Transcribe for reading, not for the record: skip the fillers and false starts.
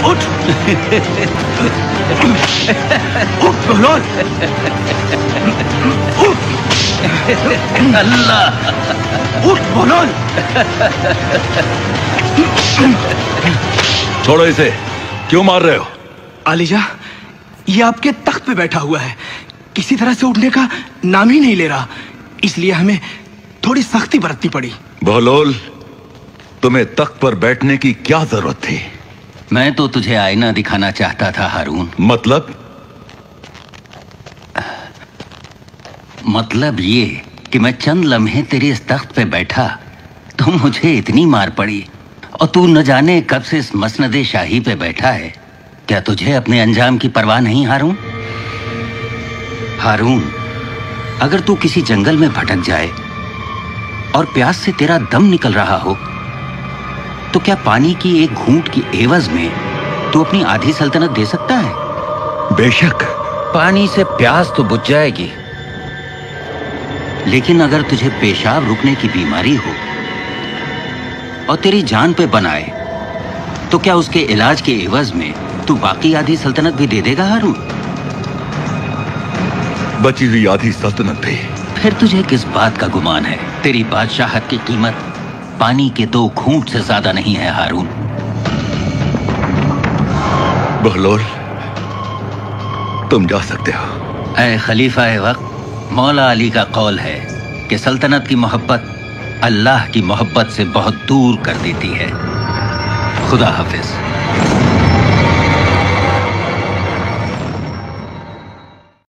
उठ। उठ बहलोल। अल्लाह, उठ बहलोल। छोड़ो इसे, क्यों मार रहे हो? आलिजा, ये आपके तख्त पे बैठा हुआ है, किसी तरह से उठने का नाम ही नहीं ले रहा, इसलिए हमें थोड़ी सख्ती बरतनी पड़ी। बहलोल, तुम्हें तख्त पर बैठने की क्या जरूरत थी? मैं तो तुझे आईना दिखाना चाहता था हारून। मतलब ये कि मैं चंद लम्हे तेरे इस तख्त पे बैठा तो मुझे इतनी मार पड़ी, और तू न जाने कब से इस मसनदे शाही पे बैठा है। क्या तुझे अपने अंजाम की परवाह नहीं हारून? हारून, अगर तू किसी जंगल में भटक जाए और प्यास से तेरा दम निकल रहा हो, तो क्या पानी की एक घूंट की एवज में तू अपनी आधी सल्तनत दे सकता है? बेशक। पानी से प्यास तो बुझ जाएगी, लेकिन अगर तुझे पेशाब रुकने की बीमारी हो और तेरी जान पे बनाए, तो क्या उसके इलाज के एवज में तू बाकी आधी सल्तनत भी दे देगा हारून? बची हुई आधी सल्तनत भी? फिर तुझे किस बात का गुमान है? तेरी बादशाहत की कीमत पानी के 2 घूंट से ज्यादा नहीं है हारून। बहलोल, तुम जा सकते हो। ऐ खलीफा वक्त, मौला अली का कौल है कि सल्तनत की मोहब्बत अल्लाह की मोहब्बत से बहुत दूर कर देती है। खुदा हाफिज।